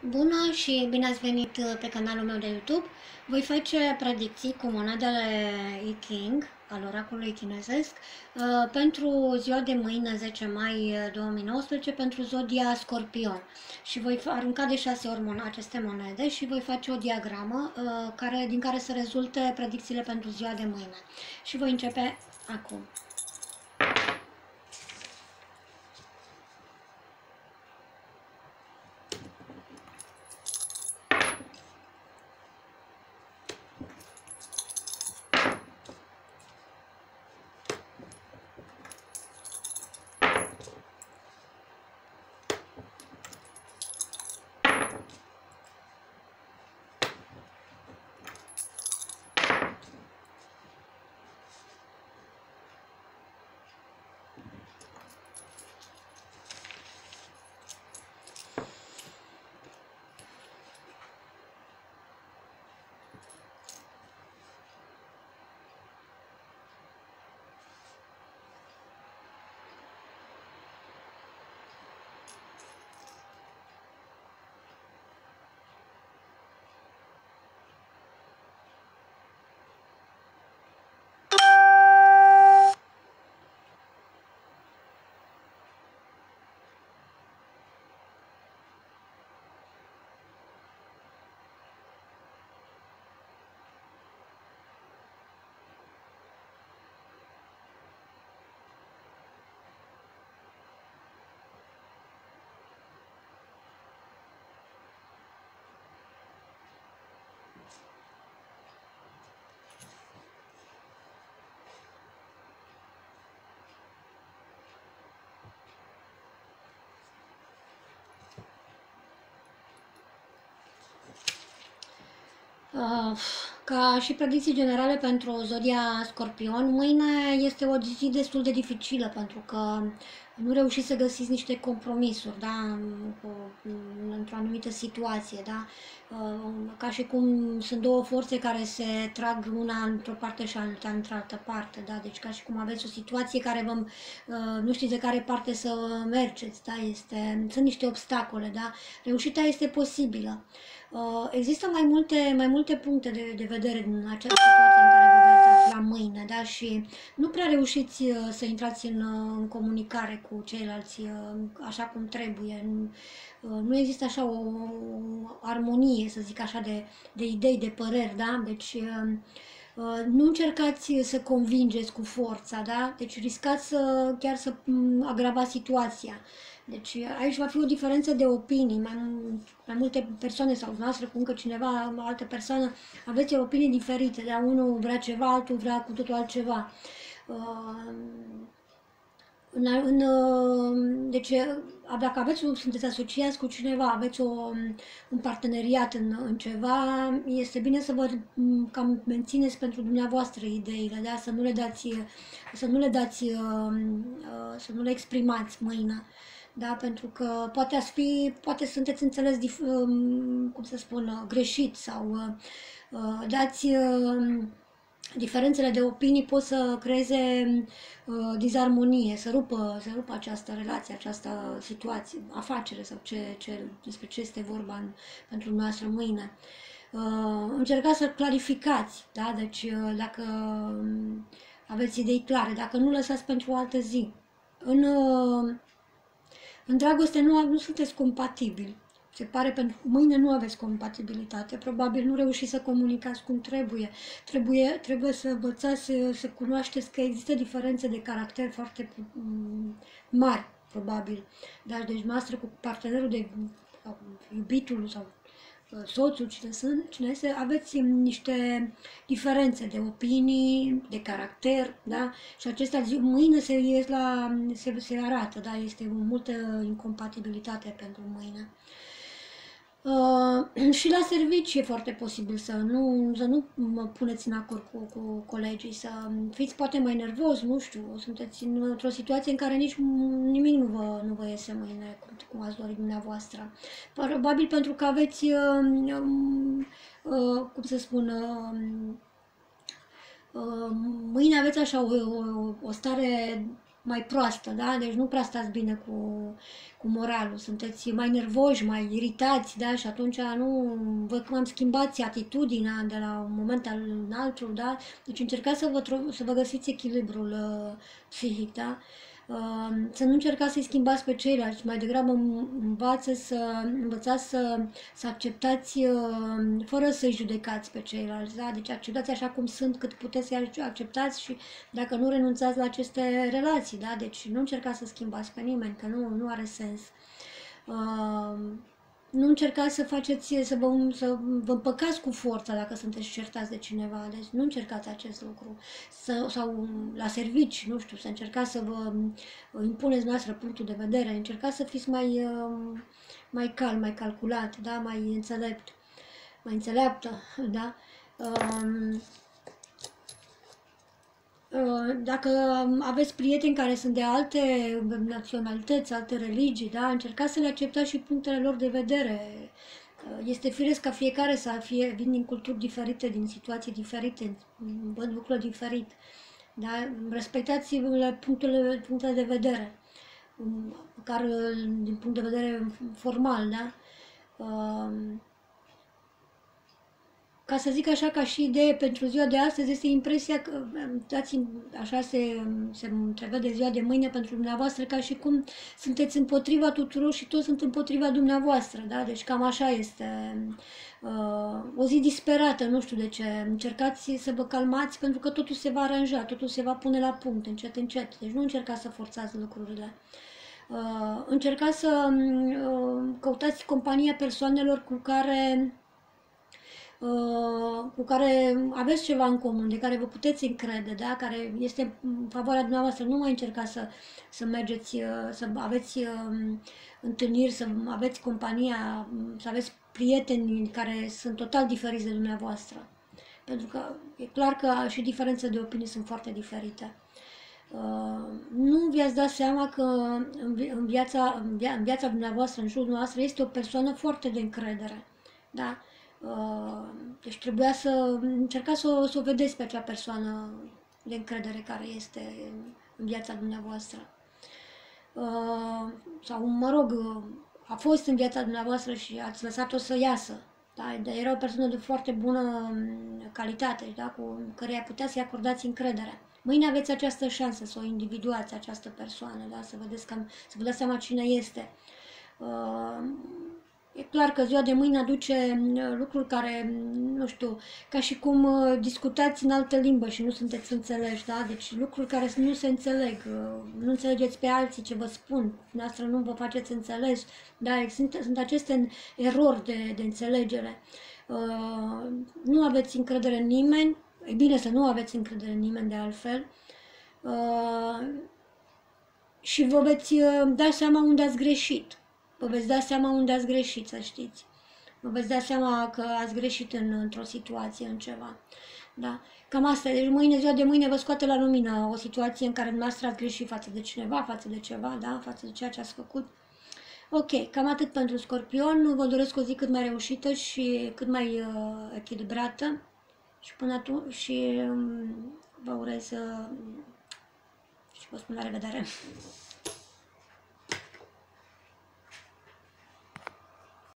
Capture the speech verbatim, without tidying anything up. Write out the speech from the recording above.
Bună și bine ați venit pe canalul meu de YouTube. Voi face predicții cu monedele I Ching al oracolului chinezesc pentru ziua de mâine, zece mai două mii nouăsprezece, pentru zodia Scorpion. Și voi arunca de șase ori aceste monede și voi face o diagramă care, din care să rezulte predicțiile pentru ziua de mâine. Și voi începe acum. Uh, ca și predicții generale pentru zodia Scorpion, mâine este o zi destul de dificilă pentru că nu reușiți să găsiți niște compromisuri, da, într-o anumită situație, da, uh, ca și cum sunt două forțe care se trag una într-o parte și alta într-altă parte, da, deci ca și cum aveți o situație care vă, uh, nu știți de care parte să mergeți, da, este, sunt niște obstacole, da, reușita este posibilă. Uh, există mai multe, mai multe puncte de, de vedere în această situație în care vă veți afla mâine, da? Și nu prea reușiți uh, să intrați în, uh, în comunicare cu ceilalți uh, așa cum trebuie. Uh, nu există așa o, o armonie, să zic așa, de, de idei, de păreri, da? Deci uh, uh, nu încercați să convingeți cu forța, da? Deci riscați să, chiar să um, agravați situația. Deci aici va fi o diferență de opinii, mai, mai multe persoane sau noastră cu încă cineva, altă persoană, aveți opinii diferite, dar unul vrea ceva, altul vrea cu totul altceva. Uh, în, în, deci, dacă aveți, sunteți asociați cu cineva, aveți o, un parteneriat în, în ceva, este bine să vă cam mențineți pentru dumneavoastră ideile, da? Să nu le dați, să nu le dați, să nu le exprimați mâine. Da, pentru că poate ați fi, poate sunteți înțeles, cum să spun, greșit sau uh, dați uh, diferențele de opinii pot să creeze uh, dizarmonie, să rupă, să rupă această relație, această situație, afacere sau ce, ce, despre ce este vorba în, pentru noastră mâine. Uh, încercați să clarificați, da? Deci uh, dacă aveți idei clare, dacă nu lăsați pentru o altă zi. În, uh, În dragoste nu, nu sunteți compatibili. Se pare pentru mâine nu aveți compatibilitate. Probabil nu reușiți să comunicați cum trebuie. Trebuie, trebuie să învățați să, să cunoașteți că există diferențe de caracter foarte mari, probabil. Dar deci noastră cu partenerul de sau iubitul sau soțul, cine sunt, cine este, aveți niște diferențe de opinii, de caracter, da? Și acestea zi, mâine se, ies la, se, se arată, da? Este multă incompatibilitate pentru mâine. Uh, și la servicii e foarte posibil să nu, să nu mă puneți în acord cu, cu colegii, să fiți poate mai nervos, nu știu, sunteți într-o situație în care nici nimic nu vă, nu vă iese mâine, cum, cum ați dorit dumneavoastră. Probabil pentru că aveți, uh, uh, cum să spun, uh, uh, mâine aveți așa o, o, o stare mai proastă, da? Deci nu prea stați bine cu, cu moralul, sunteți mai nervoși, mai iritați, da? Și atunci nu vă cum am schimbați atitudinea de la un moment al în altul, da? Deci încercați să vă, să vă găsiți echilibrul uh, psihic, da? Uh, să nu încercați să-i schimbați pe ceilalți, mai degrabă învață să, învățați să, să acceptați uh, fără să-i judecați pe ceilalți, da? Deci acceptați așa cum sunt cât puteți să-i acceptați și dacă nu renunțați la aceste relații, da? Deci nu încercați să schimbați pe nimeni, că nu, nu are sens. Uh, nu încercați să faceți, să vă, să vă împăcați cu forța dacă sunteți certați de cineva, deci nu încercați acest lucru. Să, sau la servici, nu știu, să încercați să vă impuneți noastră punctul de vedere, încercați să fiți mai, mai calm, mai calculat, da? Mai înțelept, mai înțeleaptă, da? Dacă aveți prieteni care sunt de alte naționalități, alte religii, da, încercați să le acceptați și punctele lor de vedere. Este firesc ca fiecare să fie, vin din culturi diferite, din situații diferite, văd lucruri diferit. Da? Respectați punctele, punctele de vedere, măcar din punct de vedere formal, da? Ca să zic așa, ca și idee pentru ziua de astăzi, este impresia că, dați așa se, se întrevede ziua de mâine pentru dumneavoastră, ca și cum sunteți împotriva tuturor și toți sunt împotriva dumneavoastră, da? Deci cam așa este. Uh, o zi disperată, nu știu de ce. Încercați să vă calmați pentru că totul se va aranja, totul se va pune la punct, încet, încet. Deci nu încercați să forțați lucrurile. Uh, încercați să uh, căutați compania persoanelor cu care cu care aveți ceva în comun, de care vă puteți încrede, da? Care este în favoarea dumneavoastră. Nu mai încercați să, să mergeți, să aveți întâlniri, să aveți compania, să aveți prieteni care sunt total diferiți de dumneavoastră. Pentru că e clar că și diferențele de opinii sunt foarte diferite. Nu vi-ați dat seama că în viața, în via, în viața dumneavoastră, în jurul dumneavoastră, este o persoană foarte de încredere. Da? Deci trebuia să încercați să o, să o vedeți pe acea persoană de încredere care este în viața dumneavoastră. Sau, mă rog, a fost în viața dumneavoastră și ați lăsat-o să iasă. Da? Dar era o persoană de foarte bună calitate, da? Cu care putea să-i acordați încredere. Mâine aveți această șansă să o individuați, această persoană, da? Să vedeți cam, să vă dați seama cine este. E clar că ziua de mâine aduce lucruri care, nu știu, ca și cum discutați în altă limbă și nu sunteți înțeleși, da? Deci lucruri care nu se înțeleg, nu înțelegeți pe alții ce vă spun, noastră nu vă faceți înțeles, da? Sunt, sunt aceste erori de, de înțelegere. Uh, nu aveți încredere în nimeni, e bine să nu aveți încredere în nimeni de altfel, uh, și vă veți da seama unde ați greșit. Vă veți da seama unde ați greșit, să știți. Vă veți da seama că ați greșit în, într-o situație, în ceva. Da? Cam asta. Deci mâine, ziua de mâine, vă scoate la lumină o situație în care dumneavoastră ați greșit față de cineva, față de ceva, da? Față de ceea ce ați făcut. Ok, cam atât pentru Scorpion. Vă doresc o zi cât mai reușită și cât mai uh, echilibrată. Și până atunci și um, vă urez uh, și vă spun la revedere.